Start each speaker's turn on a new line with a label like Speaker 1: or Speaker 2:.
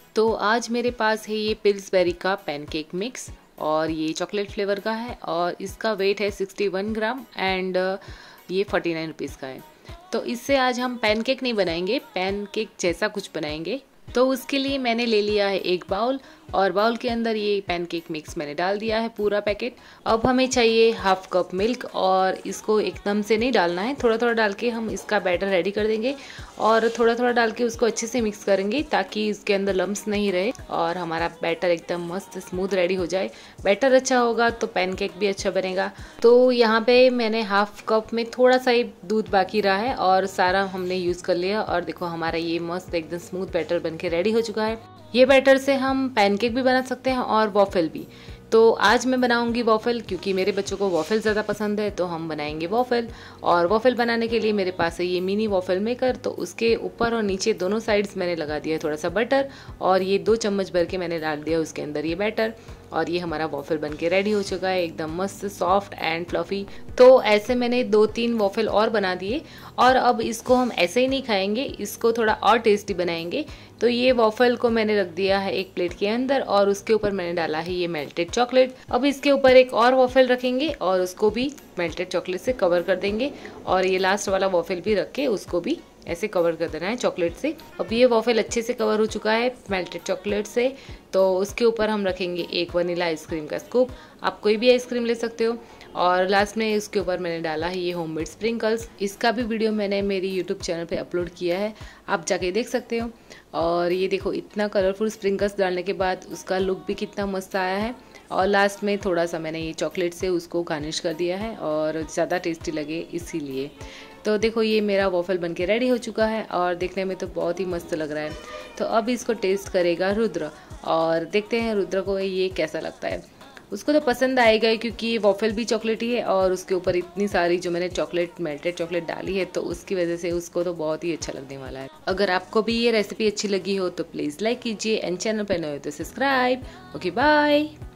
Speaker 1: तो आज मेरे पास है ये पिल्सबेरी का पैनकेक मिक्स और ये चॉकलेट फ्लेवर का है और इसका वेट है 61 ग्राम एंड ये 49 रुपीज़ का है। तो इससे आज हम पैनकेक नहीं बनाएंगे, पैनकेक जैसा कुछ बनाएंगे। तो उसके लिए मैंने ले लिया है एक बाउल और बाउल के अंदर ये पैनकेक मिक्स मैंने डाल दिया है पूरा पैकेट। अब हमें चाहिए हाफ कप मिल्क और इसको एकदम से नहीं डालना है, थोड़ा थोड़ा डाल के हम इसका बैटर रेडी कर देंगे और थोड़ा थोड़ा डाल के उसको अच्छे से मिक्स करेंगे ताकि इसके अंदर लम्स नहीं रहे और हमारा बैटर एकदम मस्त स्मूथ रेडी हो जाए। बैटर अच्छा होगा तो पैनकेक भी अच्छा बनेगा। तो यहाँ पे मैंने हाफ कप में थोड़ा सा ही दूध बाकी रहा है और सारा हमने यूज़ कर लिया और देखो हमारा ये मस्त एकदम स्मूथ बैटर बन के रेडी हो चुका है। ये बैटर से हम पैनकेक भी बना सकते हैं और वॉफल भी। तो आज मैं बनाऊंगी वॉफल क्योंकि मेरे बच्चों को वॉफल ज़्यादा पसंद है, तो हम बनाएंगे वॉफल। और वॉफल बनाने के लिए मेरे पास है ये मिनी वॉफल मेकर। तो उसके ऊपर और नीचे दोनों साइड्स मैंने लगा दिया है थोड़ा सा बटर और ये 2 चम्मच भर के मैंने डाल दिया उसके अंदर ये बैटर और ये हमारा वॉफल बन के रेडी हो चुका है एकदम मस्त सॉफ्ट एंड फ्लफी। तो ऐसे मैंने 2-3 वॉफल और बना दिए और अब इसको हम ऐसे ही नहीं खाएंगे, इसको थोड़ा और टेस्टी बनाएंगे। तो ये वॉफल को मैंने रख दिया है एक प्लेट के अंदर और उसके ऊपर मैंने डाला है ये मेल्टेड चॉकलेट। अब इसके ऊपर एक और वॉफल रखेंगे और उसको भी मेल्टेड चॉकलेट से कवर कर देंगे और ये लास्ट वाला वॉफल भी रख के उसको भी ऐसे कवर कर देना है चॉकलेट से। अब ये वॉफल अच्छे से कवर हो चुका है मेल्टेड चॉकलेट से। तो उसके ऊपर हम रखेंगे एक वनीला आइसक्रीम का स्कूप, आप कोई भी आइसक्रीम ले सकते हो। और लास्ट में इसके ऊपर मैंने डाला है ये होममेड स्प्रिंकल्स। इसका भी वीडियो मैंने मेरी यूट्यूब चैनल पे अपलोड किया है, आप जाके देख सकते हो। और ये देखो इतना कलरफुल स्प्रिंकल्स डालने के बाद उसका लुक भी कितना मस्त आया है। और लास्ट में थोड़ा सा मैंने ये चॉकलेट से उसको गार्निश कर दिया है और ज़्यादा टेस्टी लगे इसीलिए। तो देखो ये मेरा वॉफल बनके रेडी हो चुका है और देखने में तो बहुत ही मस्त लग रहा है। तो अब इसको टेस्ट करेगा रुद्र और देखते हैं रुद्र को ये कैसा लगता है। उसको तो पसंद आएगा क्योंकि ये वॉफल भी चॉकलेटी है और उसके ऊपर इतनी सारी जो मैंने चॉकलेट मेल्टेड चॉकलेट डाली है, तो उसकी वजह से उसको तो बहुत ही अच्छा लगने वाला है। अगर आपको भी ये रेसिपी अच्छी लगी हो तो प्लीज़ लाइक कीजिए एंड चैनल पर नए हो तो सब्सक्राइब। Okay bye.